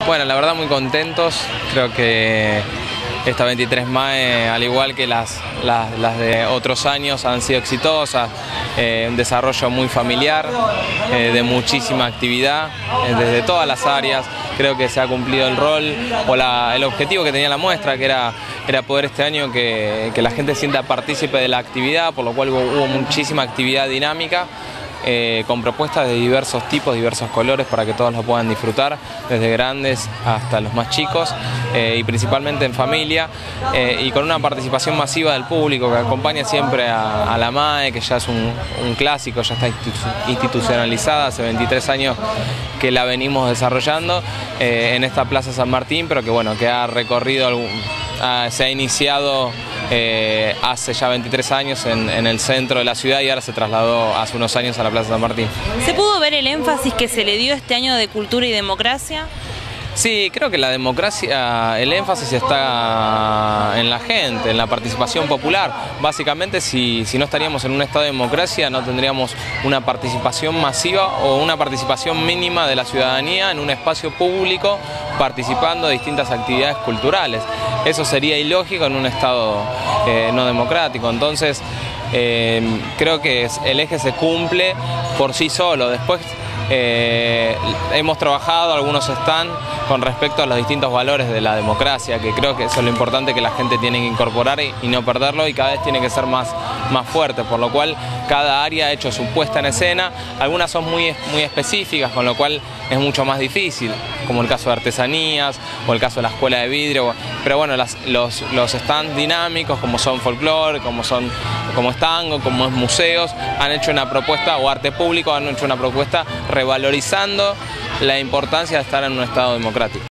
Bueno, la verdad muy contentos, creo que esta 23 MAE, al igual que las de otros años, han sido exitosas, un desarrollo muy familiar, de muchísima actividad, desde todas las áreas. Creo que se ha cumplido el rol o el objetivo que tenía la muestra, que era poder este año que la gente sienta partícipe de la actividad, por lo cual hubo muchísima actividad dinámica, con propuestas de diversos tipos, diversos colores para que todos lo puedan disfrutar, desde grandes hasta los más chicos, y principalmente en familia, y con una participación masiva del público que acompaña siempre a la MAE, que ya es un clásico, ya está institucionalizada, hace 23 años que la venimos desarrollando en esta Plaza San Martín, pero que bueno, que ha recorrido, se ha iniciado hace ya 23 años en el centro de la ciudad y ahora se trasladó hace unos años a la Plaza San Martín. ¿Se pudo ver el énfasis que se le dio este año de cultura y democracia? Sí, creo que la democracia, el énfasis está en la gente, en la participación popular. Básicamente, si no estaríamos en un estado de democracia, no tendríamos una participación masiva o una participación mínima de la ciudadanía en un espacio público participando de distintas actividades culturales. Eso sería ilógico en un estado no democrático. Entonces, creo que el eje se cumple por sí solo. Después, hemos trabajado, algunos están con respecto a los distintos valores de la democracia, que creo que eso es lo importante que la gente tiene que incorporar y no perderlo, y cada vez tiene que ser más fuerte, por lo cual cada área ha hecho su puesta en escena. Algunas son muy específicas, con lo cual es mucho más difícil, como el caso de artesanías o el caso de la escuela de vidrio, pero bueno, los stands dinámicos, como son folclore, como es tango, como es museos, han hecho una propuesta, o arte público, han hecho una propuesta revalorizando la importancia de estar en un estado democrático.